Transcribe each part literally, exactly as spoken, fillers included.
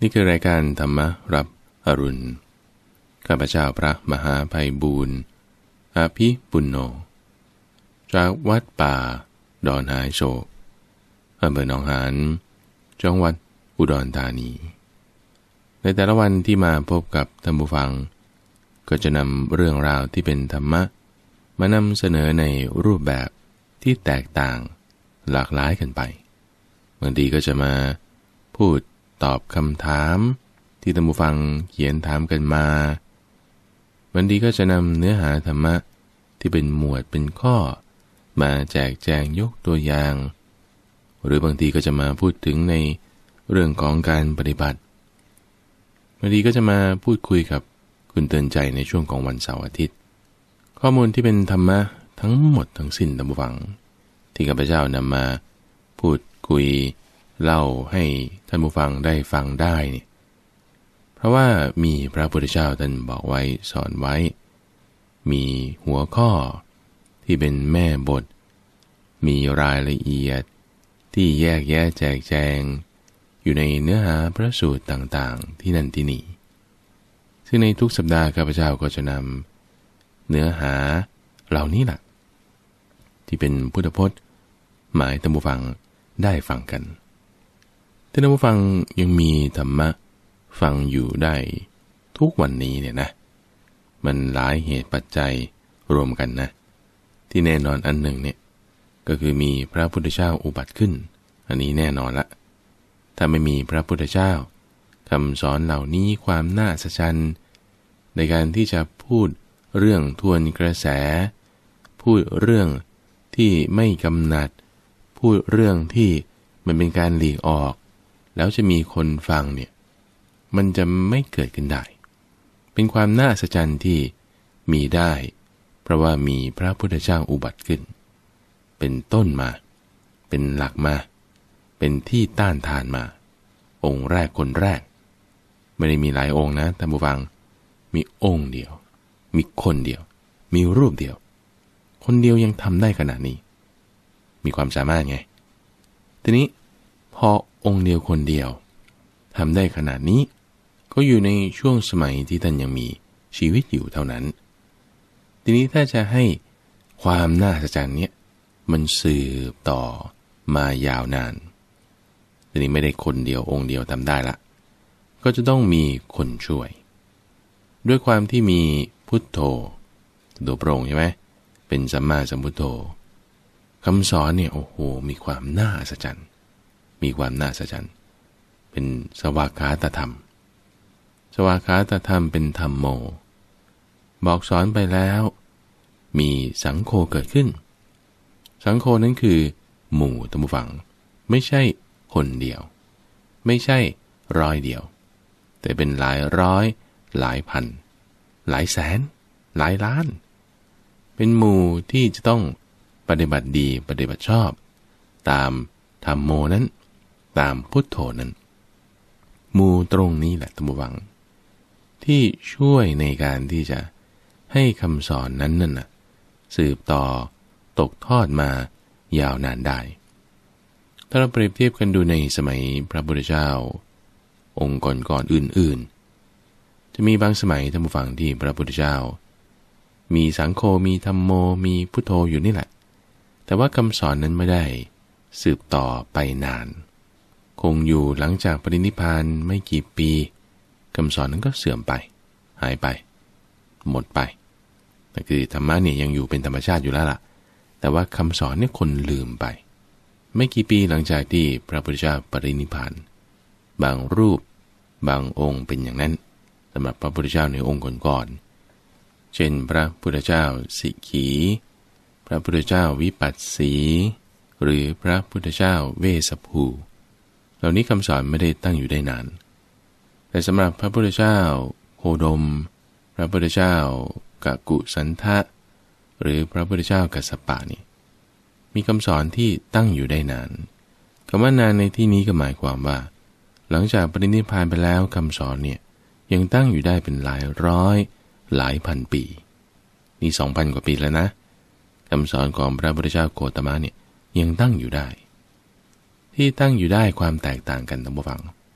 นี่คือรายการธรรมรับอรุณข้าพเจ้าพระมหาไพบูลย์อาภิปุณโญจากวัดป่าดอนหายโศกอำเภอหนองหานจังหวัดอุดรธานีในแต่ละวันที่มาพบกับท่านผู้ฟังก็จะนำเรื่องราวที่เป็นธรรมะมานำเสนอในรูปแบบที่แตกต่างหลากหลายกันไปบางทีก็จะมาพูดตอบคำถามที่ท่านผู้ฟังเขียนถามกันมาบางทีก็จะนำเนื้อหาธรรมะที่เป็นหมวดเป็นข้อมาแจกแจงยกตัวอย่างหรือบางทีก็จะมาพูดถึงในเรื่องของการปฏิบัติบางทีก็จะมาพูดคุยกับคุณเตือนใจในช่วงของวันเสาร์อาทิตย์ข้อมูลที่เป็นธรรมะทั้งหมดทั้งสิ้นท่านผู้ฟังที่ข้าพเจ้านำมาพูดคุยเล่าให้ท่านผู้ฟังได้ฟังได้นี่เพราะว่ามีพระพุทธเจ้าท่านบอกไว้สอนไว้มีหัวข้อที่เป็นแม่บทมีรายละเอียดที่แยกแยะแจกแจงอยู่ในเนื้อหาพระสูตรต่างๆที่นั่นที่นี่ซึ่งในทุกสัปดาห์ข้าพเจ้าก็จะนำเนื้อหาเหล่านี้แหละที่เป็นพุทธพจน์หมายท่านผู้ฟังได้ฟังกันท่านผู้ฟังยังมีธรรมะฟังอยู่ได้ทุกวันนี้เนี่ยนะมันหลายเหตุปัจจัยรวมกันนะที่แน่นอนอันหนึ่งเนี่ยก็คือมีพระพุทธเจ้าอุบัติขึ้นอันนี้แน่นอนละถ้าไม่มีพระพุทธเจ้าคำสอนเหล่านี้ความน่าสะใจในการที่จะพูดเรื่องทวนกระแสพูดเรื่องที่ไม่กำหนัดพูดเรื่องที่มันเป็นการหลีกออกแล้วจะมีคนฟังเนี่ยมันจะไม่เกิดขึ้นได้เป็นความน่าสะใจที่มีได้เพราะว่ามีพระพุทธเจ้าอุบัติขึ้นเป็นต้นมาเป็นหลักมาเป็นที่ต้านทานมาองค์แรกคนแรกไม่ได้มีหลายองค์นะท่านผู้ฟังมีองค์เดียวมีคนเดียวมีรูปเดียวคนเดียวยังทำได้ขนาดนี้มีความสามารถไงทีนี้พอองค์เดียวคนเดียวทำได้ขนาดนี้ก็อยู่ในช่วงสมัยที่ท่านยังมีชีวิตอยู่เท่านั้นทีนี้ถ้าจะให้ความน่าสะใจเนี่ยมันสืบต่อมายาวนานทีนี้ไม่ได้คนเดียวองค์เดียวทำได้ละก็จะต้องมีคนช่วยด้วยความที่มีพุทโธตัวโปร่งใช่ไหมเป็นสัมมาสัมพุทโธคำสอนเนี่ยโอ้โหมีความน่าอัศจรรย์มีความน่าอัศจรรย์เป็นสวากขาตธรรมสวากขาตธรรมเป็นธรรมโมบอกสอนไปแล้วมีสังโฆเกิดขึ้นสังโฆนั้นคือหมู่ท่านผู้ฟังไม่ใช่คนเดียวไม่ใช่ร้อยเดียวแต่เป็นหลายร้อยหลายพันหลายแสนหลายล้านเป็นหมู่ที่จะต้องปฏิบัติดีปฏิบัติชอบตามธรรมโมนั้นตามพุทโธนั้นหมู่ตรงนี้แหละท่านผู้ฟังที่ช่วยในการที่จะให้คำสอนนั้นนั่นน่ะสืบต่อตกทอดมายาวนานได้ถ้าเราเปรียบเทียบกันดูในสมัยพระพุทธเจ้าองค์ก่อนๆอื่นๆจะมีบางสมัยท่านผู้ฟังที่พระพุทธเจ้ามีสังโฆมีธรรมโมมีพุทโธอยู่นี่แหละแต่ว่าคำสอนนั้นไม่ได้สืบต่อไปนานคงอยู่หลังจากปรินิพพานไม่กี่ปีคำสอนนั้นก็เสื่อมไปหายไปหมดไปนั่นคือธรรมะเนี่ยยังอยู่เป็นธรรมชาติอยู่แล้วล่ะแต่ว่าคำสอนเนี่ยคนลืมไปไม่กี่ปีหลังจากที่พระพุทธเจ้าปรินิพพานบางรูปบางองค์เป็นอย่างนั้นสำหรับพระพุทธเจ้าในองค์ก่อนๆเช่นพระพุทธเจ้าสิขีพระพุทธเจ้าวิปัสสีหรือพระพุทธเจ้าเวสสภูเหล่านี้คำสอนไม่ได้ตั้งอยู่ได้นานแต่สำหรับพระพุทธเจ้าโคดมพระพุทธเจ้ากกุสันทะหรือพระพุทธเจ้ากัสสปะนี่มีคำสอนที่ตั้งอยู่ได้นานคำว่านานในที่นี้ก็หมายความว่าหลังจากปรินิพพานไปแล้วคำสอนเนี่ยยังตั้งอยู่ได้เป็นหลายร้อยหลายพันปีนี่สองพันกว่าปีแล้วนะคำสอนของพระพุทธเจ้าโคตมะเนี่ยยังตั้งอยู่ได้ที่ตั้งอยู่ได้ความแตกต่างกันท่านผู้ฟัง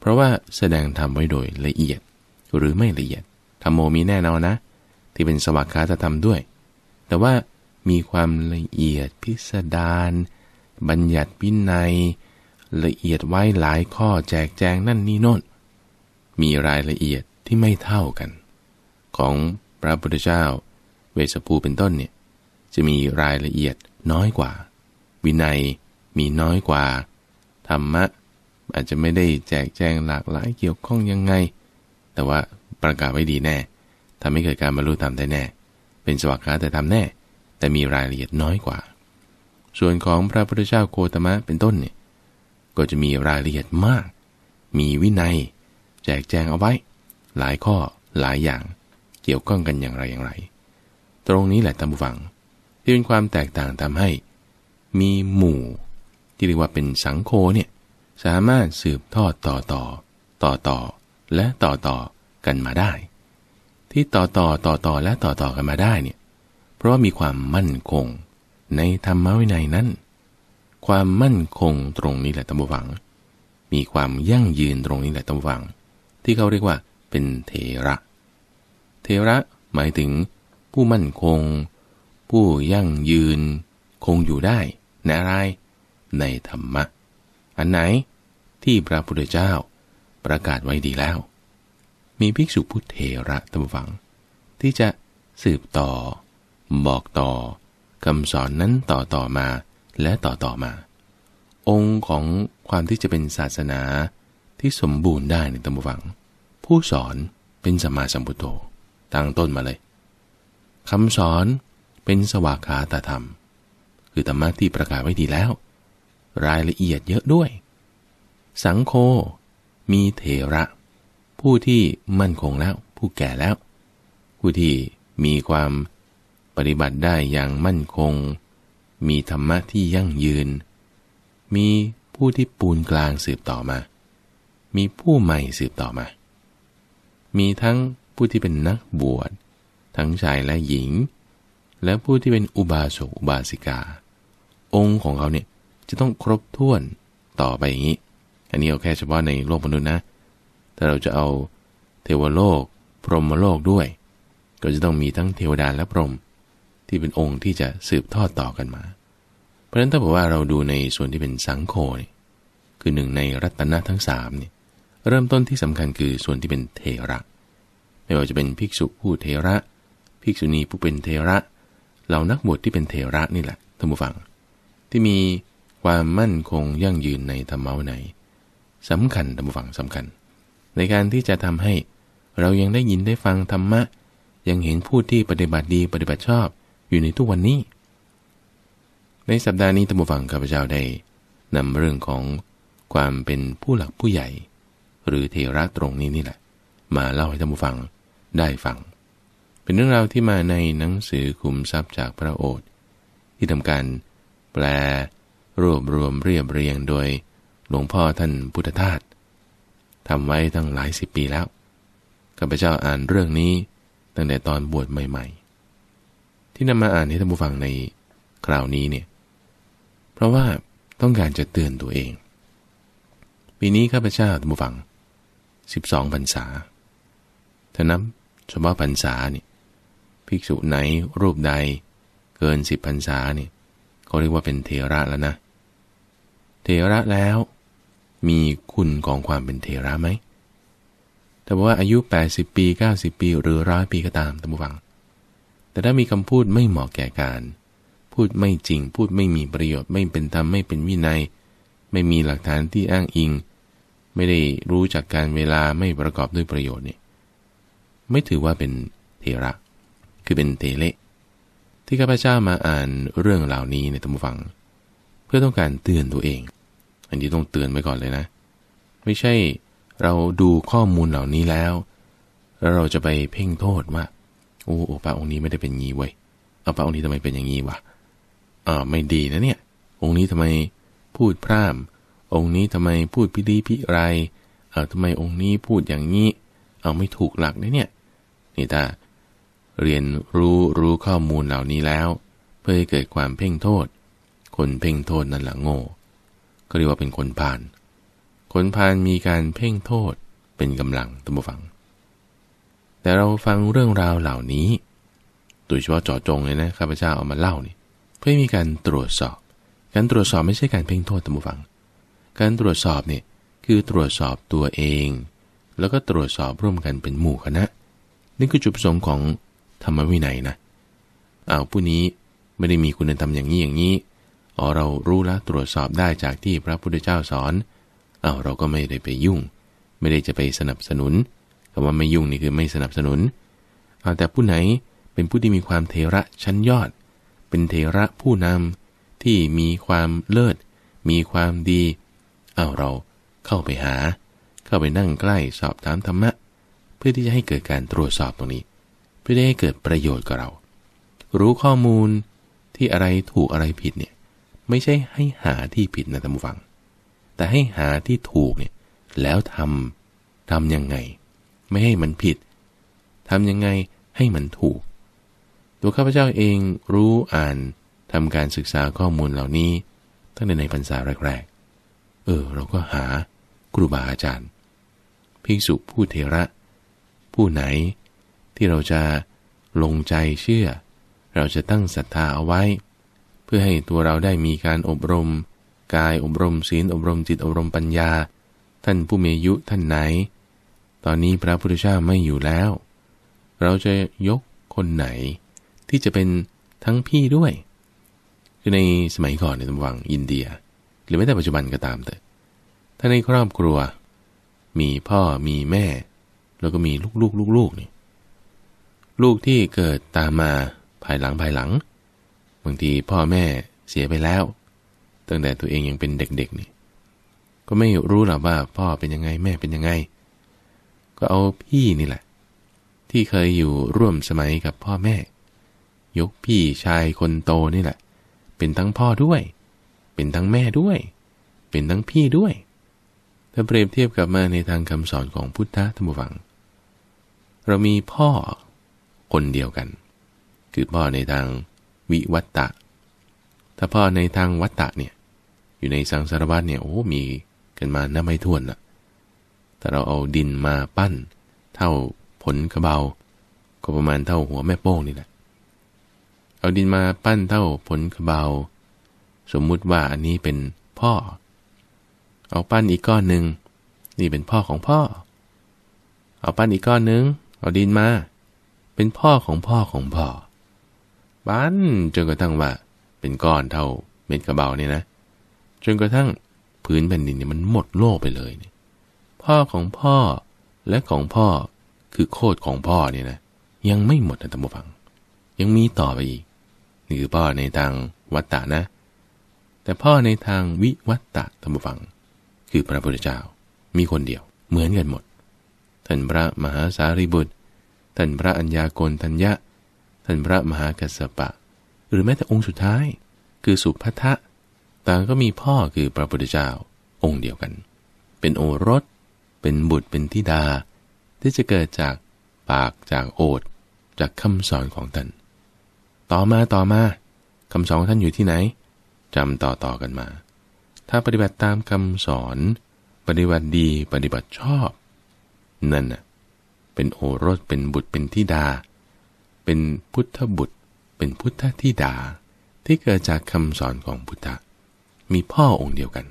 เพราะว่าแสดงธรรมไว้โดยละเอียดหรือไม่ละเอียดธรรมโมมีแน่นอนนะที่เป็นสวากขาตธรรมด้วยแต่ว่ามีความละเอียดพิสดารบัญญัติวินัยละเอียดไว้หลายข้อแจกแจงนั่นนี่โน่นมีรายละเอียดที่ไม่เท่ากันของพระพุทธเจ้าเวสสภูเป็นต้นเนี่ยจะมีรายละเอียดน้อยกว่าวินัยมีน้อยกว่าธรรมะอาจจะไม่ได้แจกแจงหลากหลายเกี่ยวข้องยังไงแต่ว่าประกาศไว้ดีแน่ทำให้เกิดการบรรลุธรรมได้แน่เป็นสวากขาแต่ทำแน่แต่มีรายละเอียดน้อยกว่าส่วนของพระพุทธเจ้าโคตมะเป็นต้นเนี่ยก็จะมีรายละเอียดมากมีวินัยแจกแจงเอาไว้หลายข้อหลายอย่างเกี่ยวข้องกันอย่างไรอย่างไรตรงนี้แหละท่านผู้ฟังที่เป็นความแตกต่างทำให้มีหมู่ที่เรียกว่าเป็นสังโฆเนี่ยสามารถสืบทอดต่อต่อต่อต่อและต่อต่อกันมาได้ที่ต่อต่อต่อต่อและต่อต่อกันมาได้เนี่ยเพราะว่ามีความมั่นคงในธรรมวินัยนั้นความมั่นคงตรงนี้แหละท่านผู้ฟังมีความยั่งยืนตรงนี้แหละท่านผู้ฟังที่เขาเรียกว่าเป็นเถระเถระหมายถึงผู้มั่นคงผู้ยั่งยืนคงอยู่ได้ในอะไรในธรรมะอันไหนที่พระพุทธเจ้าประกาศไว้ดีแล้วมีภิกษุผู้เถระท่านผู้ฟังที่จะสืบต่อบอกต่อคำสอนนั้นต่อต่อมาและต่อต่อมาองค์ของความที่จะเป็นศาสนาที่สมบูรณ์ได้ในท่านผู้ฟังผู้สอนเป็นสัมมาสัมพุทโธตั้งต้นมาเลยคำสอนเป็นสวากขาตธรรมคือธรรมะที่ประกาศไว้ดีแล้วรายละเอียดเยอะด้วยสังโฆมีเถระผู้ที่มั่นคงแล้วผู้แก่แล้วผู้ที่มีความปฏิบัติได้อย่างมั่นคงมีธรรมะที่ยั่งยืนมีผู้ที่ปูนกลางสืบต่อมามีผู้ใหม่สืบต่อมามีทั้งผู้ที่เป็นนักบวชทั้งชายและหญิงและผู้ที่เป็นอุบาสกอุบาสิกาองค์ของเขาเนี่ยจะต้องครบถ้วนต่อไปอย่างนี้อันนี้เอาแค่เฉพาะในโลกมนุษย์นะถ้าเราจะเอาเทวโลกพรหมโลกด้วยก็จะต้องมีทั้งเทวดาและพรหมที่เป็นองค์ที่จะสืบทอดต่อกันมาเพราะฉะนั้นถ้าบอกว่าเราดูในส่วนที่เป็นสังโฆคือหนึ่งในรัตนะทั้งสามเนี่ยเริ่มต้นที่สำคัญคือส่วนที่เป็นเถระไม่ว่าจะเป็นภิกษุผู้เถระภิกษุณีผู้เป็นเถระเหล่านักบวชที่เป็นเถระนี่แหละท่านผู้ฟังที่มีความมั่นคงยั่งยืนในธรรมะวินัยสำคัญท่านผู้ฟังสำคัญในการที่จะทำให้เรายังได้ยินได้ฟังธรรมะยังเห็นผู้ที่ปฏิบัติดีปฏิบัติชอบอยู่ในทุกวันนี้ในสัปดาห์นี้ท่านผู้ฟังข้าพเจ้าได้นำเรื่องของความเป็นผู้หลักผู้ใหญ่หรือเถระตรงนี้นี่แหละมาเล่าให้ท่านผู้ฟังได้ฟังเป็นเรื่องราวที่มาในหนังสือขุมทรัพย์จากพระโอษฐ์ที่ทำการแปลรวบรวมเรียบเรียงโดยหลวงพ่อท่านพุทธทาสทำไว้ตั้งหลายสิบปีแล้วข้าพเจ้าอ่านเรื่องนี้ตั้งแต่ตอนบวชใหม่ๆที่นำมาอ่านให้ท่านผู้ฟังในคราวนี้เนี่ยเพราะว่าต้องการจะเตือนตัวเองปีนี้ข้าพเจ้าท่านผู้ฟังสิบสองพรรษาถ้านับเฉพาะพรรษาเนี่ยภิกษุไหนรูปใดเกินสิบพรรษาเนี่ยเขาเรียกว่าเป็นเถระแล้วนะเถระแล้วมีคุณของความเป็นเถระไหมแต่ว่าอายุแปดสิบปีเก้าสิบปีหรือร้อยปีก็ตามท่านผู้ฟังแต่ถ้ามีคำพูดไม่เหมาะแก่การพูดไม่จริงพูดไม่มีประโยชน์ไม่เป็นธรรมไม่เป็นวินัยไม่มีหลักฐานที่อ้างอิงไม่ได้รู้จักการเวลาไม่ประกอบด้วยประโยชน์เนี่ยไม่ถือว่าเป็นเถระคือเป็นเถระที่ข้าพเจ้ามาอ่านเรื่องเหล่านี้ในท่านผู้ฟังเพื่อต้องการเตือนตัวเองอันนี้ต้องเตือนไว้ก่อนเลยนะไม่ใช่เราดูข้อมูลเหล่านี้แล้วแล้วเราจะไปเพ่งโทษว่าโอ้พระองค์นี้ไม่ได้เป็นงี้เว้ยเอาพระองค์นี้ทำไมเป็นอย่างนี้วะอ่าไม่ดีนะเนี่ยองค์นี้ทำไมพูดพร่ำองค์นี้ทำไมพูดพิลีพิไรเอาทำไมองค์นี้พูดอย่างนี้เอาไม่ถูกหลักนะเนี่ยนี่ถ้าเรียนรู้รู้ข้อมูลเหล่านี้แล้วเพื่อให้เกิดความเพ่งโทษคนเพ่งโทษนั่นแหละโง่ก็เรียกว่าเป็นคนพาลคนพาลมีการเพ่งโทษเป็นกำลังตัมบูฟังแต่เราฟังเรื่องราวเหล่านี้โดยเฉพาะเจาะจงเลยนะข้าพเจ้าเอามาเล่านี่เพื่อมีการตรวจสอบการตรวจสอบไม่ใช่การเพ่งโทษตัมบูฟังการตรวจสอบเนี่ยคือตรวจสอบตัวเองแล้วก็ตรวจสอบร่วมกันเป็นหมู่คณะนี่คือจุดประสงค์ของธรรมวินัยนะเอาผู้นี้ไม่ได้มีคุณธรรมอย่างนี้อย่างนี้อ๋อเรารู้แล้วตรวจสอบได้จากที่พระพุทธเจ้าสอนเอาเราก็ไม่ได้ไปยุ่งไม่ได้จะไปสนับสนุนคำว่าไม่ยุ่งนี่คือไม่สนับสนุนเอาแต่ผู้ไหนเป็นผู้ที่มีความเทระชั้นยอดเป็นเทระผู้นำที่มีความเลิศมีความดีเอาเราเข้าไปหาเข้าไปนั่งใกล้สอบถามธรรมะเพื่อที่จะให้เกิดการตรวจสอบตรงนี้เพื่อให้เกิดประโยชน์กับเรารู้ข้อมูลที่อะไรถูกอะไรผิดเนี่ยไม่ใช่ให้หาที่ผิดนะท่านผู้ฟังแต่ให้หาที่ถูกเนี่ยแล้วทำทำยังไงไม่ให้มันผิดทำยังไงให้มันถูกตัวข้าพเจ้าเองรู้อ่านทำการศึกษาข้อมูลเหล่านี้ตั้งแต่ในพรรษาแรกๆเออเราก็หาครูบาอาจารย์ภิกษุผู้เถระผู้ไหนที่เราจะลงใจเชื่อเราจะตั้งศรัทธาเอาไว้เพื่อให้ตัวเราได้มีการอบรมกายอบรมศีลอบรมจิตอบรมปัญญาท่านผู้มีอายุท่านไหนตอนนี้พระพุทธเจ้าไม่อยู่แล้วเราจะยกคนไหนที่จะเป็นทั้งพี่ด้วยคือในสมัยก่อนในตะวันอินเดียหรือแม้แต่ปัจจุบันก็ตามแต่ถ้าในครอบครัวมีพ่อมีแม่แล้วก็มีลูกๆลูกๆนี่ลูกที่เกิดตามมาภายหลังภายหลังบางทีพ่อแม่เสียไปแล้วตั้งแต่ตัวเองยังเป็นเด็กๆนี่ก็ไม่รู้หรอกว่าพ่อเป็นยังไงแม่เป็นยังไงก็เอาพี่นี่แหละที่เคยอยู่ร่วมสมัยกับพ่อแม่ยกพี่ชายคนโตนี่แหละเป็นทั้งพ่อด้วยเป็นทั้งแม่ด้วยเป็นทั้งพี่ด้วยถ้าเปรียบเทียบกับมาในทางคำสอนของพุทธธรรมวังเรามีพ่อคนเดียวกันคือพ่อในทางวิวัตตะถ้าพ่อในทางวัตตะเนี่ยอยู่ในสังสารวัฏเนี่ยโอ้มีกันมานับไม่ถ้วนน่ะแต่เราเอาดินมาปั้นเท่าผลกระเบาก็ประมาณเท่าหัวแม่โป้งนี่แหละเอาดินมาปั้นเท่าผลกระเบาสมมุติว่าอันนี้เป็นพ่อเอาปั้นอีกก้อนหนึ่งนี่เป็นพ่อของพ่อเอาปั้นอีกก้อนหนึ่งเอาดินมาเป็นพ่อของพ่อของพ่อปั้นจนกระทั่งว่าเป็นก้อนเท่าเม็ดกระเบาเนี่ยนะจนกระทั่งพื้นแผ่นดินเนี่ยมันหมดโลกไปเลยเนี่ยพ่อของพ่อและของพ่อคือโคตรของพ่อเนี่ยนะยังไม่หมดนะท่านผู้ฟังยังมีต่อไปอีกนี่คือพ่อในทางวัตตะนะแต่พ่อในทางวิวัตตะท่านผู้ฟังคือพระพุทธเจ้ามีคนเดียวเหมือนกันหมดท่านพระมหาสารีบุตรท่านพระอัญญาโกณฑัญญะท่านพระมหากัสสปะหรือแม้แต่องค์สุดท้ายคือสุภัททะต่างก็มีพ่อคือพระพุทธเจ้าองค์เดียวกันเป็นโอรสเป็นบุตรเป็นธิดาที่จะเกิดจากปากจากโอษฐ์จากคำสอนของท่านต่อมาต่อมาคำสอนของท่านอยู่ที่ไหนจำต่อต่อกันมาถ้าปฏิบัติตามคำสอนปฏิบัติดีปฏิบัติชอบนั่นน่ะเป็นโอรสเป็นบุตรเป็นธิดาเป็นพุทธบุตรเป็นพุทธธิดาที่เกิดจากคำสอนของพุทธะมีพ่อองค์เดียวกัน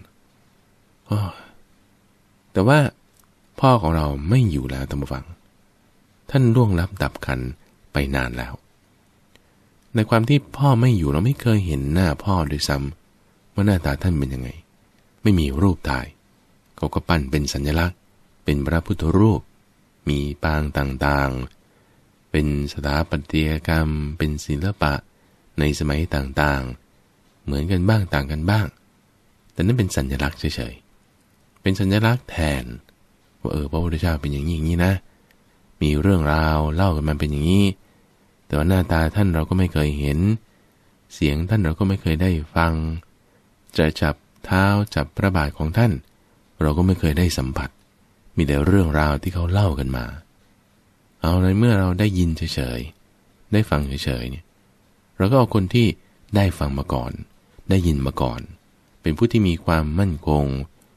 แต่ว่าพ่อของเราไม่อยู่แล้วท่านผู้ฟังท่านล่วงลับดับขันไปนานแล้วในความที่พ่อไม่อยู่เราไม่เคยเห็นหน้าพ่อด้วยซ้ำว่าหน้าตาท่านเป็นยังไงไม่มีรูปถ่ายเขาก็ปั้นเป็นสัญลักษณ์เป็นพระพุทธรูปมีปางต่างๆเป็นสถาปัตยกรรมเป็นศิลปะในสมัยต่างๆเหมือนกันบ้างต่างกันบ้างแต่นั่นเป็นสัญลักษณ์เฉยๆเป็นสัญลักษณ์แทนว่าเออพระพุทธเจ้าเป็นอย่างนี้อย่างนี้นะมีเรื่องราวเล่ากันมาเป็นอย่างนี้แต่ว่าหน้าตาท่านเราก็ไม่เคยเห็นเสียงท่านเราก็ไม่เคยได้ฟังจะจับเท้าจับพระบาทของท่านเราก็ไม่เคยได้สัมผัสมีแต่เรื่องราวที่เขาเล่ากันมาเอาในเมื่อเราได้ยินเฉยๆได้ฟังเฉยๆเนี่ยเราก็เอาคนที่ได้ฟังมาก่อนได้ยินมาก่อนเป็นผู้ที่มีความมั่นคง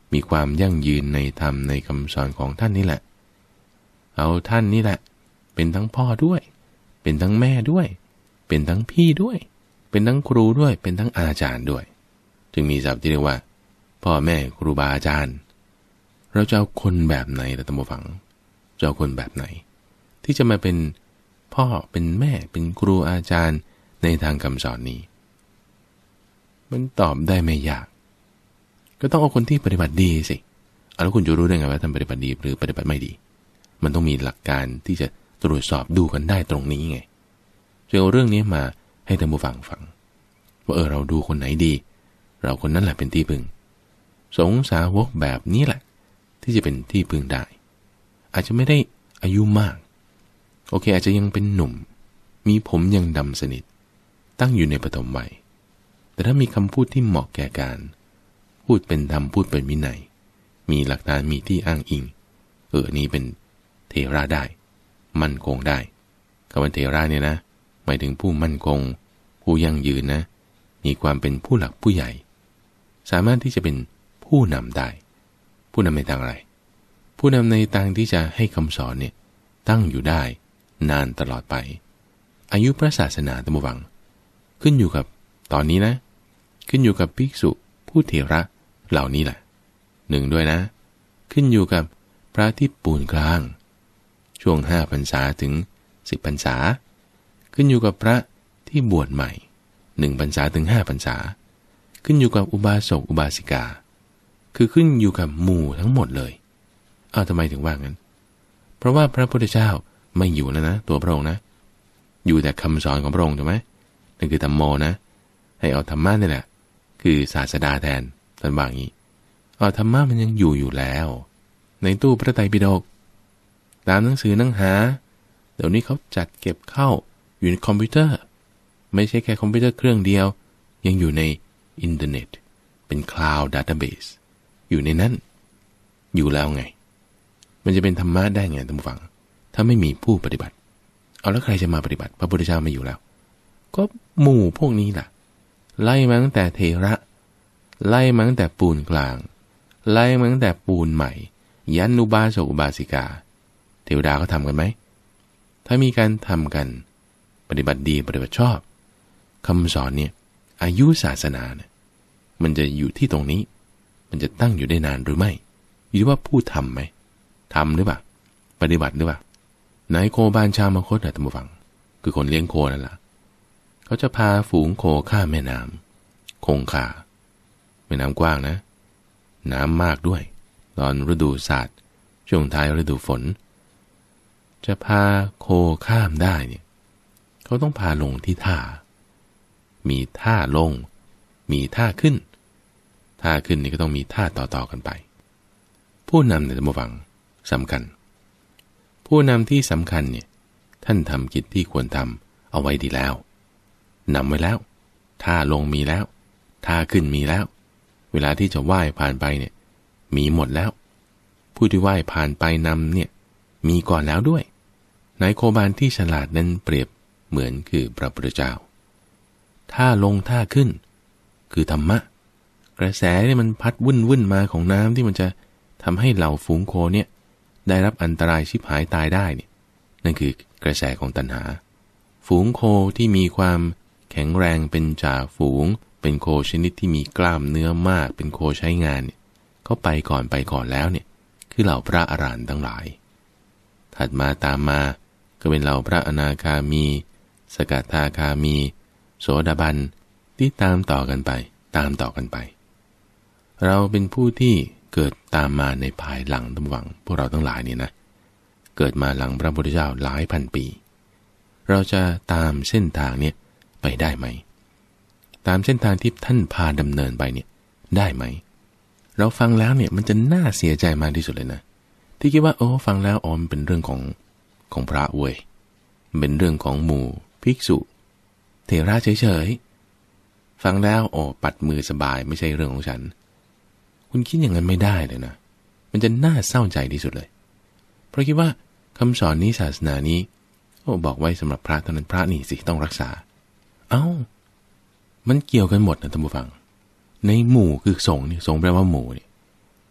มีความยั่งยืนในธรรมในคำสอนของท่านนี่แหละเอาท่านนี่แหละเป็นทั้งพ่อด้วยเป็นทั้งแม่ด้วยเป็นทั้งพี่ด้วยเป็นทั้งครูด้วยเป็นทั้งอาจารย์ด้วยจึงมีศัพท์ที่เรียกว่าพ่อแม่ครูบาอาจารย์เราจะเอาคนแบบไหนล่ะท่านผู้ฟังจะเอาคนแบบไหนที่จะมาเป็นพ่อเป็นแม่เป็นครูอาจารย์ในทางคำสอนนี้มันตอบได้ไม่ยากก็ต้องเอาคนที่ปฏิบัติดีสิแล้วคุณจะรู้ได้ไงว่าท่านปฏิบัติดีหรือปฏิบัติไม่ดีมันต้องมีหลักการที่จะตรวจสอบดูกันได้ตรงนี้ไงจะเอาเรื่องนี้มาให้ท่านผู้ฟังฟังว่าเออเราดูคนไหนดีเราคนนั้นแหละเป็นที่พึ่งสงฆ์สาวกแบบนี้แหละที่จะเป็นที่พึ่งได้อาจจะไม่ได้อายุมากโอเคอาจจะยังเป็นหนุ่มมีผมยังดำสนิทตั้งอยู่ในปฐมวัยแต่ถ้ามีคำพูดที่เหมาะแก่การพูดเป็นธรรมพูดเป็นวินัยมีหลักฐานมีที่อ้างอิงเออนี่เป็นเทระได้มั่นคงได้คำว่าเทระเนี่ยนะหมายถึงผู้มั่นคงผู้ยั่งยืนนะมีความเป็นผู้หลักผู้ใหญ่สามารถที่จะเป็นผู้นำได้ผู้นำในทางอะไรผู้นำในทางที่จะให้คำสอนเนี่ยตั้งอยู่ได้นานตลอดไปอายุพระศาสนาตมวังขึ้นอยู่กับตอนนี้นะขึ้นอยู่กับภิกษุผู้เถระเหล่านี้แหละหนึ่งด้วยนะขึ้นอยู่กับพระที่ปูนกลางช่วงห้าพรรษาถึงสิบพรรษาขึ้นอยู่กับพระที่บวชใหม่หนึ่งพรรษาถึงห้าพรรษาขึ้นอยู่กับอุบาสกอุบาสิกาคือขึ้นอยู่กับหมู่ทั้งหมดเลยอ้าวทำไมถึงว่างั้นเพราะว่าพระพุทธเจ้าไม่อยู่แล้วนะตัวพระองค์นะอยู่แต่คำสอนของพระองค์ถูกไหมนั่นคือธรรมโมนะให้เอาธรรมะนี่แหละคือศาสดาแทนท่านว่าอย่างนี้เอาธรรมะมันยังอยู่อยู่แล้วในตู้พระไตรปิฎกตามหนังสือหนังหาเดี๋ยวนี้เขาจัดเก็บเข้าอยู่ในคอมพิวเตอร์ไม่ใช่แค่คอมพิวเตอร์เครื่องเดียวยังอยู่ในอินเทอร์เน็ตเป็นคลาวด์ดัตต้าเบสอยู่ในนั้นอยู่แล้วไงมันจะเป็นธรรมะได้ไงท่านผู้ฟังถ้าไม่มีผู้ปฏิบัติเอาแล้วใครจะมาปฏิบัติพระพุทธเจ้าไม่อยู่แล้วก็หมู่พวกนี้ล่ะไล่มาตั้งแต่เทระไล่มาตั้งแต่ปูนกลางไล่มาตั้งแต่ปูนใหม่ยันอุบาสกอุบาสิกาเทวดาเขาทำกันไหมถ้ามีการทำกันปฏิบัติดีปฏิบัติชอบคำสอนเนี่ยอายุศาสนาเนี่ยมันจะอยู่ที่ตรงนี้มันจะตั้งอยู่ได้นานหรือไม่อยู่ที่ว่าผู้ทำไหมทำหรือเปล่าปฏิบัติหรือเปล่านายโคบาลชาวมคธนะท่านผู้ฟังคือคนเลี้ยงโคนั่นแหละเขาจะพาฝูงโคข้ามแม่น้ำคงคาแม่น้ำกว้างนะน้ำมากด้วยตอนฤดูศาสตร์ช่วงท้ายฤดูฝนจะพาโคข้ามได้เนี่ยเขาต้องพาลงที่ท่ามีท่าลงมีท่าขึ้นท่าขึ้นนี่ก็ต้องมีท่าต่อๆกันไปผู้นำในธรรมวังสำคัญผู้นำที่สำคัญเนี่ยท่านทำกิจที่ควรทำเอาไว้ดีแล้วนำไว้แล้วท่าลงมีแล้วท่าขึ้นมีแล้วเวลาที่จะไหว้ผ่านไปเนี่ยมีหมดแล้วผู้ที่ไหว้ผ่านไปนำเนี่ยมีก่อนแล้วด้วยนายโคบาลที่ฉลาดนั้นเปรียบเหมือนคือพระพุทธเจ้าท่าลงท่าขึ้นคือธรรมะกระแสเนี่ยมันพัดวุ่นวุ่นมาของน้ำที่มันจะทำให้เหล่าฝูงโคเนี่ยได้รับอันตรายชิบหายตายได้เนี่ยนั่นคือกระแสของตัณหาฝูงโคที่มีความแข็งแรงเป็นจ่าฝูงเป็นโคชนิดที่มีกล้ามเนื้อมากเป็นโคใช้งานเนี่ยเขาไปก่อนไปก่อนแล้วเนี่ยคือเหล่าพระอรหันต์ทั้งหลายถัดมาตามมาก็เป็นเหล่าพระอนาคามีสกทาคามีโสดาบันที่ตามต่อกันไปตามต่อกันไปเราเป็นผู้ที่เกิดตามมาในภายหลังตำหวังพวกเราทั้งหลายเนี่ยนะเกิดมาหลังพระพุทธเจ้าหลายพันปีเราจะตามเส้นทางเนี่ยไปได้ไหมตามเส้นทางที่ท่านพาดำเนินไปเนี่ยได้ไหมเราฟังแล้วเนี่ยมันจะน่าเสียใจมากที่สุดเลยนะที่คิดว่าโอ้ฟังแล้วอ๋อมันเป็นเรื่องของของพระเว้ยเป็นเรื่องของหมู่ภิกษุเถระเฉยๆฟังแล้วโอ้ปัดมือสบายไม่ใช่เรื่องของฉันคุณคิดอย่างนั้นไม่ได้เลยนะมันจะน่าเศร้าใจที่สุดเลยเพราะคิดว่าคำสอนนี้ศาสนานี้โอ้บอกไว้สำหรับพระเท่านั้นพระนี่สิต้องรักษาเอ้ามันเกี่ยวกันหมดนะท่านผู้ฟังในหมู่คือสงฆ์นี่สงฆ์แปลว่าหมู่นี่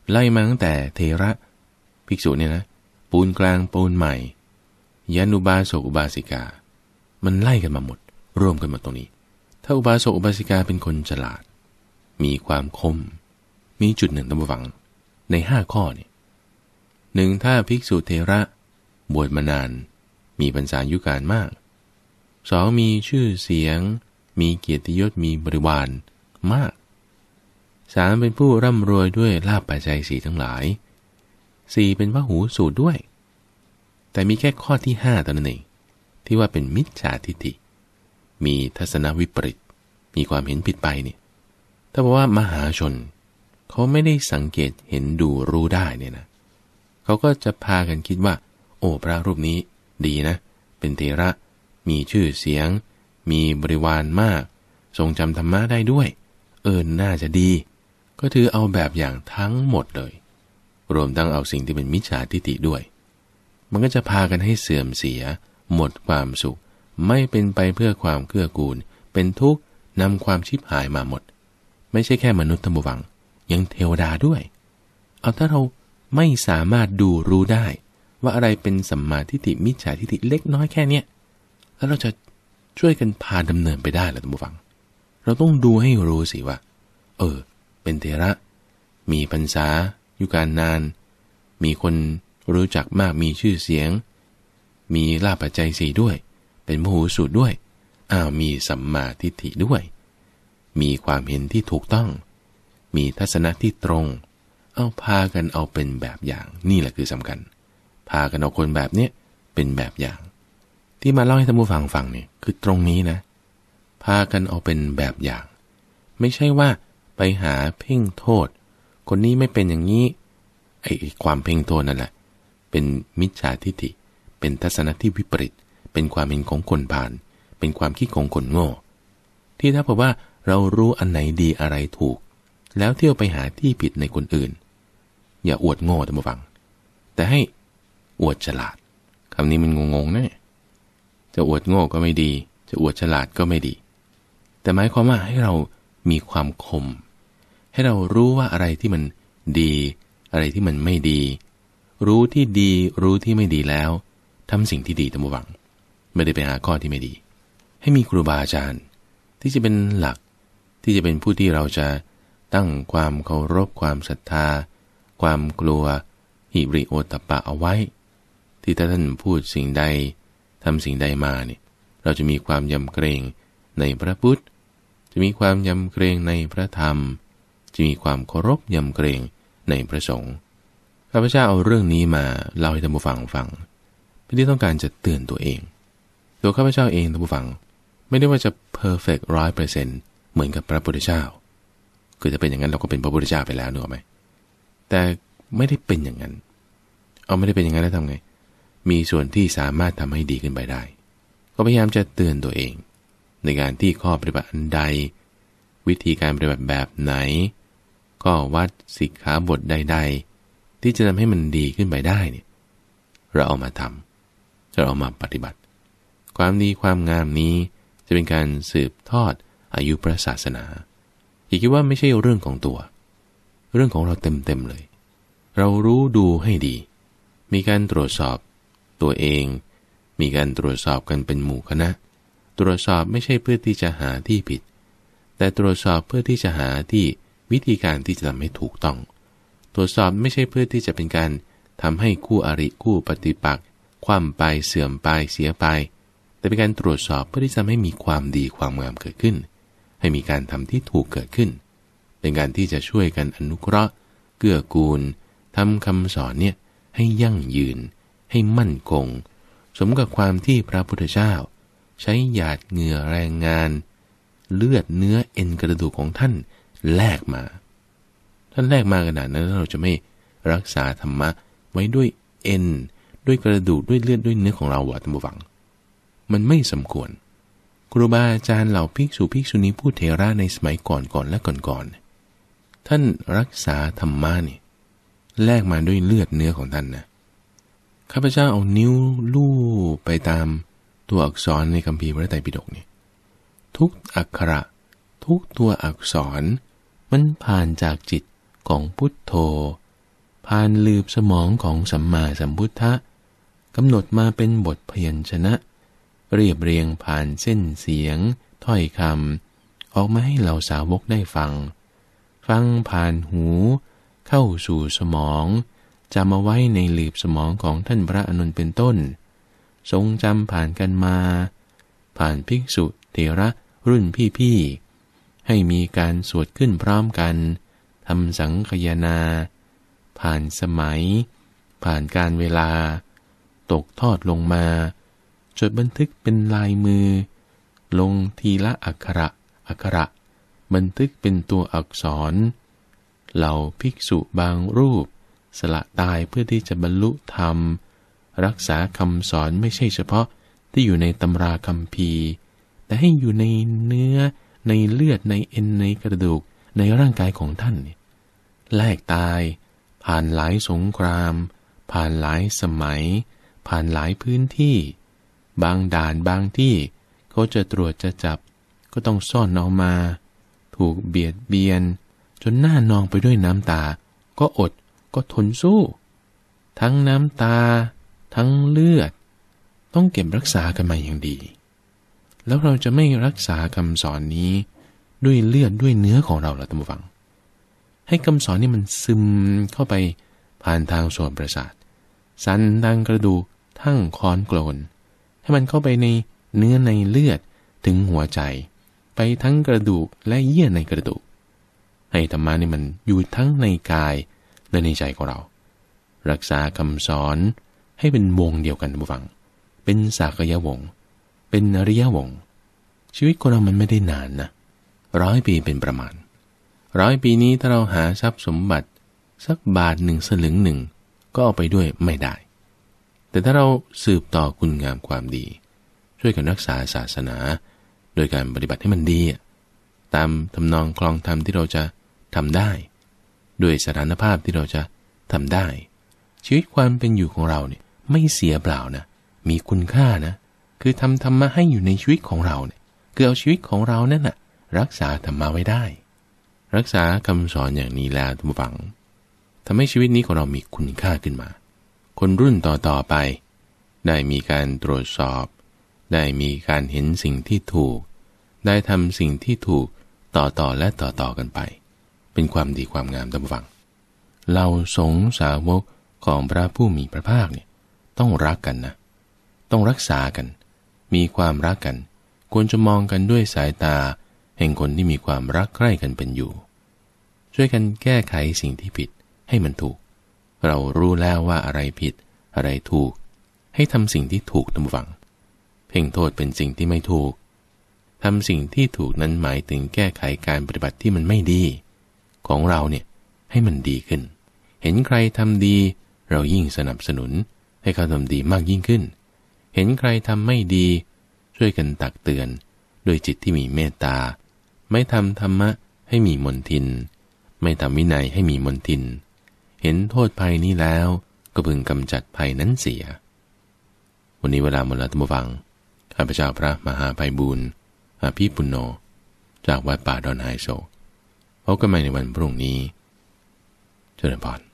ไล่มาตั้งแต่เทระภิกษุเนี่ยนะปูนกลางปูนใหม่ยานุบาสกอุบาสิกามันไล่กันมาหมดรวมกันหมดตรงนี้ถ้าอุบาสกอุบาสิกาเป็นคนฉลาดมีความคมมีจุดหนึ่งตั้งฟังในห้าข้อนี่หนึ่งถ้าภิกษุเทระบวชมานานมีพรรษายุการมากสองมีชื่อเสียงมีเกียรติยศมีบริวารมากสามเป็นผู้ร่ำรวยด้วยลาภปัจจัยสี่ทั้งหลายสี่เป็นพหูสูตรด้วยแต่มีแค่ข้อที่ห้าเท่านั้นเองที่ว่าเป็นมิจฉาทิฏฐิมีทัศนวิปริตมีความเห็นผิดไปนี่ถ้าบอกว่ามหาชนเขาไม่ได้สังเกตเห็นดูรู้ได้เนี่ยนะเขาก็จะพากันคิดว่าโอ้พระรูปนี้ดีนะเป็นเถระมีชื่อเสียงมีบริวารมากทรงจำธรรมะได้ด้วยเออน่าจะดีก็ถือเอาแบบอย่างทั้งหมดเลยรวมทั้งเอาสิ่งที่เป็นมิจฉาทิฏฐิด้วยมันก็จะพากันให้เสื่อมเสียหมดความสุขไม่เป็นไปเพื่อความเกื้อกูลเป็นทุกข์นำความชิบหายมาหมดไม่ใช่แค่มนุษย์ธรรมวังยังเทวดาด้วยเอาถ้าเราไม่สามารถดูรู้ได้ว่าอะไรเป็นสัมมาทิฏฐิมิจฉาทิฏฐิเล็กน้อยแค่เนี้ยแล้วเราจะช่วยกันพาดำเนินไปได้หรือท่านผู้ฟังเราต้องดูให้รู้สิว่าเออเป็นเถระมีพรรษาอยู่การนานมีคนรู้จักมากมีชื่อเสียงมีลาภปัจจัยสี่ด้วยเป็นมโหสถด้วยอ้าวมีสัมมาทิฏฐิด้วยมีความเห็นที่ถูกต้องมีทัศนะที่ตรงเอาพากันเอาเป็นแบบอย่างนี่แหละคือสำคัญพากันเอาคนแบบเนี้ยเป็นแบบอย่างที่มาเล่าให้ท่านผู้ฟังฟังเนี่ยคือตรงนี้นะพากันเอาเป็นแบบอย่างไม่ใช่ว่าไปหาเพ่งโทษคนนี้ไม่เป็นอย่างนี้ไอ้ความเพ่งโทษนั่นแหละเป็นมิจฉาทิฏฐิเป็นทัศนะที่วิปริตเป็นความเห็นของคนพาลเป็นความคิดของคนโง่ที่ถ้าบอกว่าเรารู้อันไหนดีอะไรถูกแล้วเที่ยวไปหาที่ผิดในคนอื่นอย่าอวดโง่ท่านผู้ฟังแต่ให้อวดฉลาดคำนี้มันงงๆนะจะอวดโง่ก็ไม่ดีจะอวดฉลาดก็ไม่ดีแต่หมายความว่าให้เรามีความคมให้เรารู้ว่าอะไรที่มันดีอะไรที่มันไม่ดีรู้ที่ดีรู้ที่ไม่ดีแล้วทำสิ่งที่ดีท่านผู้ฟังไม่ได้ไปหาข้อที่ไม่ดีให้มีครูบาอาจารย์ที่จะเป็นหลักที่จะเป็นผู้ที่เราจะตั้งความเคารพความศรัทธาความกลัวหิริโอตตัปปะเอาไว้ที่ถ้าท่านพูดสิ่งใดทำสิ่งใดมาเนี่ยเราจะมีความยำเกรงในพระพุทธจะมีความยำเกรงในพระธรรมจะมีความเคารพยำเกรงในพระสงฆ์ข้าพเจ้าเอาเรื่องนี้มาเล่าให้ท่านผู้ฟังฟังเพื่อที่ต้องการจะเตือนตัวเองตัวข้าพเจ้าเองท่านผู้ฟังไม่ได้ว่าจะ perfect ร้อยเปอร์เซ็นต์เหมือนกับพระพุทธเจ้าคือถ้าเป็นอย่างนั้นเราก็เป็นพระพุทธเจ้าไปแล้วนึกออกไหมแต่ไม่ได้เป็นอย่างนั้นเอาไม่ได้เป็นอย่างนั้นแล้วทำไงมีส่วนที่สามารถทำให้ดีขึ้นไปได้ก็พยายามจะเตือนตัวเองในการที่ข้อปฏิบัติอันใดวิธีการปฏิบัติแบบไหนก็วัดสิกขาบทใดๆที่จะทำให้มันดีขึ้นไปได้เนี่ยเราเอามาทำเราเอามาปฏิบัติความดีความงามนี้จะเป็นการสืบทอดอายุพระศาสนาอย่าคิดว่าไม่ใช่เรื่องของตัวเรื่องของเราเต็มๆเลยเรารู้ดูให้ดีมีการตรวจสอบตัวเองมีการตรวจสอบกันเป็นหมู่คณะตรวจสอบไม่ใช่เพื่อที่จะหาที่ผิดแต่ตรวจสอบเพื่อที่จะหาที่วิธีการที่จะทำให้ถูกต้องตรวจสอบไม่ใช่เพื่อที่จะเป็นการทำให้คู่อริคู่ปฏิปักษ์คว่ำไปเสื่อมไปเสียไปแต่เป็นการตรวจสอบเพื่อที่จะให้มีความดีความงามเกิดขึ้นให้มีการทำที่ถูกเกิดขึ้นเป็นการที่จะช่วยกันอนุเคราะห์เกื้อกูลทำคำสอนเนี่ยให้ยั่งยืนให้มั่นคงสมกับความที่พระพุทธเจ้าใช้หยาดเหงื่อแรงงานเลือดเนื้อเอ็นกระดูกของท่านแลกมาท่านแลกมาขนาดนั้นเราจะไม่รักษาธรรมะไว้ด้วยเอ็นด้วยกระดูกด้วยเลือดด้วยเนื้อของเราวะท่านผู้ฟังมันไม่สมควรครูบาอาจารย์เหล่าภิกษุภิกษุณีผู้เถระในสมัยก่อนก่อนและก่อนๆท่านรักษาธรรมะนี่แลกมาด้วยเลือดเนื้อของท่านนะข้าพเจ้าเอานิ้วลูบไปตามตัวอักษรในคัมภีร์พระไตรปิฎกนี่ทุกอักขระทุกตัวอักษรมันผ่านจากจิตของพุทโธผ่านลืบสมองของสัมมาสัมพุทธะกำหนดมาเป็นบทพยัญชนะเรียบเรียงผ่านเส้นเสียงถ้อยคำออกมาให้เหล่าสาวกได้ฟังฟังผ่านหูเข้าสู่สมองจำเอาไว้ในหลืบสมองของท่านพระอานนท์เป็นต้นทรงจำผ่านกันมาผ่านภิกษุเถระรุ่นพี่ๆให้มีการสวดขึ้นพร้อมกันทำสังคายนาผ่านสมัยผ่านการเวลาตกทอดลงมาจดบันทึกเป็นลายมือลงทีละอักขระอักขระบันทึกเป็นตัวอักษรเหล่าภิกษุบางรูปสละตายเพื่อที่จะบรรลุธรรมรักษาคำสอนไม่ใช่เฉพาะที่อยู่ในตำราคัมภีร์แต่ให้อยู่ในเนื้อในเลือดในเอ็นในกระดูกในร่างกายของท่านแลกตายผ่านหลายสงครามผ่านหลายสมัยผ่านหลายพื้นที่บางด่านบางที่เขาจะตรวจจะจับก็ต้องซ่อนเอามาถูกเบียดเบียนจนหน้านองไปด้วยน้ำตาก็อดก็ทนสู้ทั้งน้ำตาทั้งเลือดต้องเก็บรักษากันมาอย่างดีแล้วเราจะไม่รักษาคำสอนนี้ด้วยเลือดด้วยเนื้อของเราล่ะท่านผู้ฟังให้คำสอนนี่มันซึมเข้าไปผ่านทางส่วนประสาทสันทางกระดูกทั้งคอนโกลนให้มันเข้าไปในเนื้อในเลือดถึงหัวใจไปทั้งกระดูกและเยื่อในกระดูกให้ธรรมะนี่มันอยู่ทั้งในกายและในใจของเรารักษาคำสอนให้เป็นวงเดียวกันท่านผู้ฟังเป็นสากยวงศ์เป็นอริยวงศ์ชีวิตคนเรามันไม่ได้นานนะร้อยปีเป็นประมาณร้อยปีนี้ถ้าเราหาทรัพย์สมบัติสักบาทหนึ่งสลึงหนึ่งก็เอาไปด้วยไม่ได้แต่ถ้าเราสืบต่อคุณงามความดีช่วยกันรักษาศาสนาโดยการปฏิบัติให้มันดีตามทำนองคลองธรรมที่เราจะทำได้ด้วยสถานภาพที่เราจะทำได้ชีวิตความเป็นอยู่ของเราเนี่ยไม่เสียเปล่านะมีคุณค่านะคือทำธรรมะให้อยู่ในชีวิตของเราเนี่ยคือเอาชีวิตของเรานั่นน่ะรักษาธรรมะไว้ได้รักษาคำสอนอย่างนี้แล้วทุกฝังทำให้ชีวิตนี้ของเรามีคุณค่าขึ้นมาคนรุ่นต่อๆไปได้มีการตรวจสอบได้มีการเห็นสิ่งที่ถูกได้ทำสิ่งที่ถูกต่อๆและต่อๆกันไปเป็นความดีความงามทุกฝังเราสงฆ์สาวกของพระผู้มีพระภาคเนี่ยต้องรักกันนะต้องรักษากันมีความรักกันควรจะมองกันด้วยสายตาแห่งคนที่มีความรักใคร่กันเป็นอยู่ช่วยกันแก้ไขสิ่งที่ผิดให้มันถูกเรารู้แล้วว่าอะไรผิดอะไรถูกให้ทำสิ่งที่ถูกตามฝังเพ่งโทษเป็นสิ่งที่ไม่ถูกทำสิ่งที่ถูกนั้นหมายถึงแก้ไขการปฏิบัติที่มันไม่ดีของเราเนี่ยให้มันดีขึ้นเห็นใครทำดีเรายิ่งสนับสนุนให้เขาทำดีมากยิ่งขึ้นเห็นใครทำไม่ดีช่วยกันตักเตือนด้วยจิตที่มีเมตตาไม่ทำธรรมะให้มีมนทินไม่ทำวินัยให้มีมนทินเห็นโทษภัยนี้แล้วก็พึงกำจัดภัยนั้นเสียวันนี้เวลาหมดแล้วท่านผู้ฟังข้าพเจ้าพระมหาไพบูลย์อภิปุณโญจากวัดป่าดอนไฮโซพบกันใหม่ในวันพรุ่งนี้เจริญพร